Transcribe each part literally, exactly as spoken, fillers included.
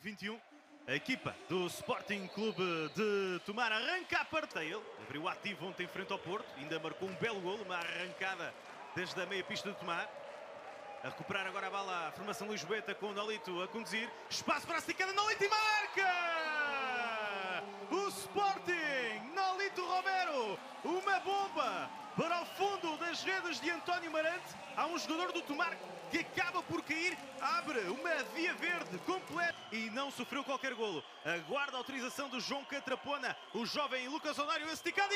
vinte e um. A equipa do Sporting Clube de Tomar arranca a partida. Ele abriu ativo ontem frente ao Porto, ainda marcou um belo golo, uma arrancada desde a meia pista de Tomar. A recuperar agora a bola a formação Lisboeta com o Nolito a conduzir. Espaço para a esticada, Nolito e marca! O Sporting, Nolito Romero, uma bomba para o fundo das redes de António Marante. Há um jogador do Tomar que acaba por cair, abre uma via verde completa e não sofreu qualquer golo. Aguarda a autorização do João Catrapona, o jovem Lucas Honório esticado e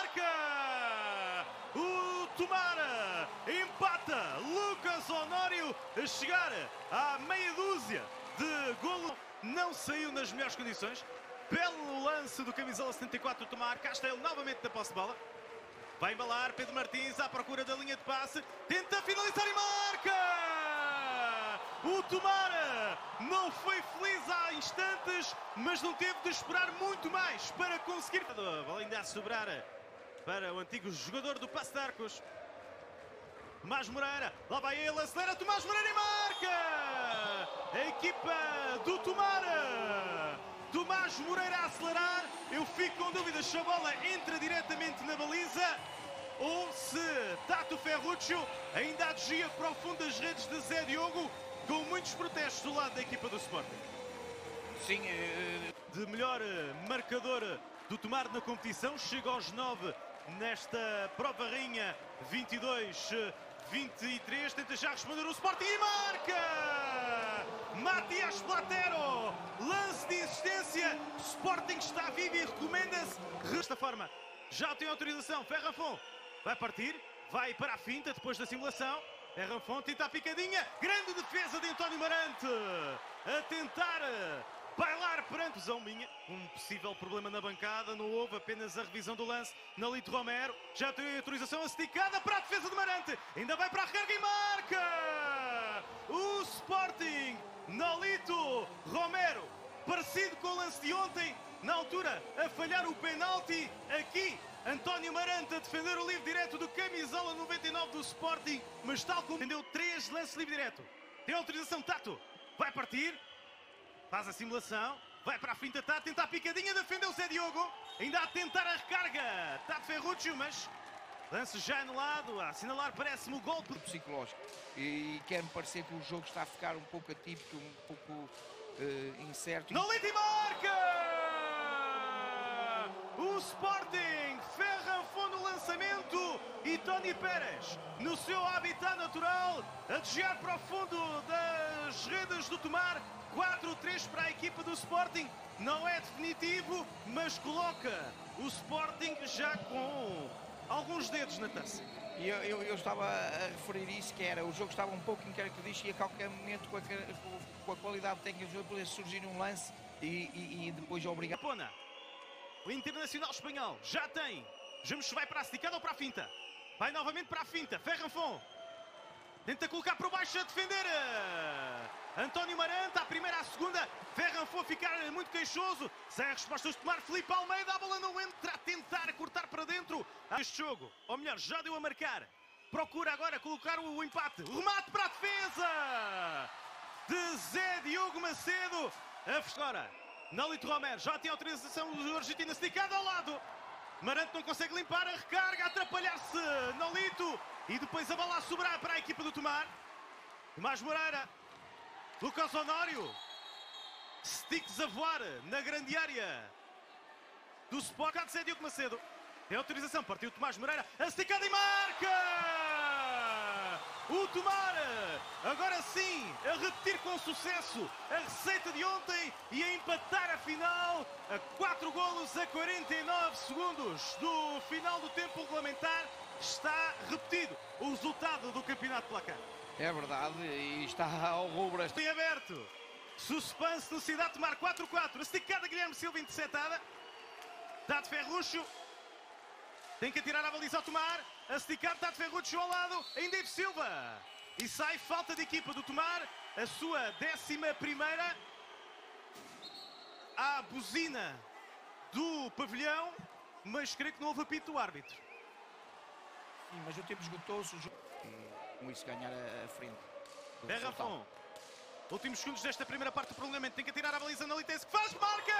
marca! O Tomar empata, Lucas Honório a chegar à meia dúzia de golo. Não saiu nas melhores condições. Belo lance do camisola setenta e quatro do Tomar. Cá está ele novamente na posse de bola. Vai embalar Pedro Martins à procura da linha de passe. Tenta finalizar e marca! O Tomar não foi feliz há instantes, mas não teve de esperar muito mais para conseguir. A bola ainda a sobrar para o antigo jogador do Passo de Arcos. Tomás Moreira, lá vai ele, acelera Tomás Moreira e marca! A equipa do Tomar. Tomás Moreira a acelerar. Eu fico com dúvidas se a bola entra diretamente na baliza ou se Tato Ferruccio ainda desvia para o fundo das redes de Zé Diogo, com muitos protestos do lado da equipa do Sporting. Sim, uh... de melhor marcador do Tomar na competição, chega aos nove nesta prova rainha, vinte e dois vinte e três, tenta já responder o Sporting e marca! Matias Platero, lance de insistência, Sporting está vivo e recomenda-se. Desta forma, já tem autorização, Ferrafon vai partir, vai para a finta depois da simulação. Ferrafon tenta a picadinha, grande defesa de António Marante, a tentar bailar perante a minha. Um possível problema na bancada, não houve, apenas a revisão do lance. Nolito Romero, já tem autorização esticada para a defesa de Marante, ainda vai para a recarga e marca! O Sporting, Nolito Romero, parecido com o lance de ontem, na altura a falhar o penalti. Aqui António Marante a defender o livre direto do camisola noventa e nove do Sporting, mas tal como defendeu três lances livre direto. Tem autorização, Tato vai partir, faz a simulação, vai para a finta, está a tentar a picadinha, defendeu o Zé Diogo, ainda a tentar a recarga, Tato Ferruccio, mas lance já anulado, a assinalar parece-me o golpe psicológico. E quer-me parecer que o jogo está a ficar um pouco atípico, um pouco uh, incerto. Nolito e marca! O Sporting, Ferrafon no lançamento e Tony Pérez no seu habitat natural a desviar para o fundo das redes do Tomar. quatro três para a equipa do Sporting, não é definitivo, mas coloca o Sporting já com alguns dedos na taça. E eu, eu, eu estava a referir isso, que era, o jogo estava um pouco incaracterístico e a qualquer momento com a, com a qualidade técnica do jogo poder surgir um lance e, e, e depois obrigar. Pona, o Internacional Espanhol já tem, vejamos se vai para a esticada ou para a finta. Vai novamente para a finta, Ferrafon tenta colocar para baixo a defender António Marante, à primeira, à segunda. Ferrafon a ficar muito queixoso. Sem a resposta de Tomar, Filipe Almeida, a bola não entra, a tentar cortar para dentro. Este jogo, ou melhor, já deu a marcar. Procura agora colocar o empate. Remate para a defesa de Zé Diogo Macedo. A agora, Nolito Romero, já tem autorização do argentino esticado ao lado. Marante não consegue limpar, a recarga, a atrapalhar-se Nolito. E depois a bola a sobrar para a equipa do Tomar. Tomás Moreira, Lucas Honório, sticks a voar na grande área do Sport. Zé Diogo Macedo tem autorização, partiu Tomás Moreira, a esticada e marca! O Tomar, agora sim, a repetir com sucesso a receita de ontem e a empatar a final a quatro golos a quarenta e nove segundos do final do tempo regulamentar. Está repetido o resultado do campeonato de placar. É verdade, e está ao rubro. Tem aberto. Suspense no Cidade de Tomar quatro quatro. Esticada Guilherme Silva interceptada. Tato Ferruccio. Tem que atirar a baliza ao Tomar. A esticar Tato Ferruccio ao lado. Ainda Ivo Silva. E sai falta de equipa do Tomar. A sua décima primeira. À buzina do pavilhão. Mas creio que não houve apito do árbitro. Sim, mas o tempo esgotou-se o jogo. E com isso ganhar a frente. Ferrafon Últimos segundos desta primeira parte do prolongamento. Tem que atirar a baliza. Nolito é esse que faz. Marca!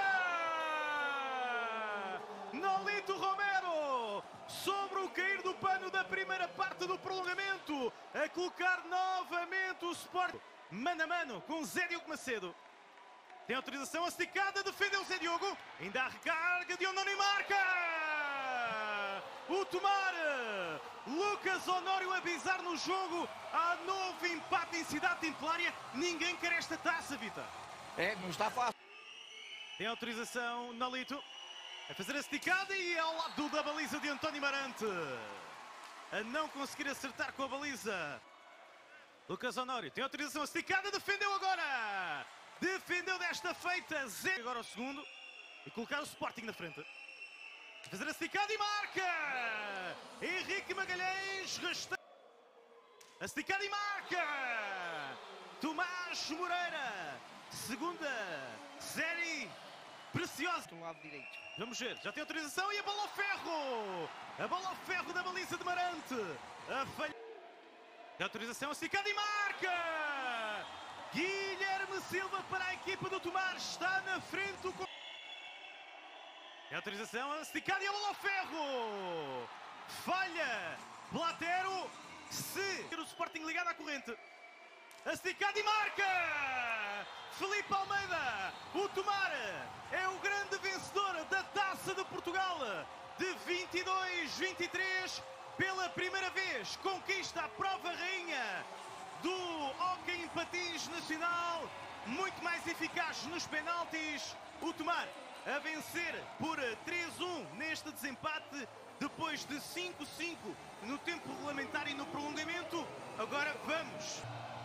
Nolito Romero! Sobre o cair do pano da primeira parte do prolongamento. A colocar novamente o Sport. Mano a mano com Zé Diogo Macedo. Tem autorização, a esticada, defendeu Zé Diogo. Ainda a recarga de Ondoni, marca! O Tomar! Lucas Honório a pisar no jogo. Há novo empate em Cidade Templária. Ninguém quer esta taça, Vitor. É, não está fácil. Tem autorização, Nolito. A fazer a esticada e ao lado da baliza de António Marante. A não conseguir acertar com a baliza. Lucas Honório tem autorização, a esticada, defendeu agora! Defendeu desta feita, Zé. Agora o segundo. E colocar o Sporting na frente. Fazer a esticada e marca! Henrique Magalhães, rasteira. A esticada e marca! Tomás Moreira. Segunda série preciosa. Do lado direito. Vamos ver, já tem autorização e a bola ao ferro! A bola ao ferro da baliza de Marante. A falha. Tem autorização, a esticada e marca! Guilherme Silva para a equipa do Tomar. Está na frente do... Tem autorização, a esticada e a bola ao ferro! Falha! Platero, se... O Sporting ligado à corrente. A esticada e marca! Felipe Almeida! O Tomar é o grande vencedor da Taça de Portugal de vinte e dois vinte e três. Pela primeira vez conquista a prova rainha do hóquei em patins nacional, muito mais eficaz nos penaltis. O Tomar a vencer por três a um neste desempate, depois de cinco a cinco no tempo regulamentar e no prolongamento. Agora vamos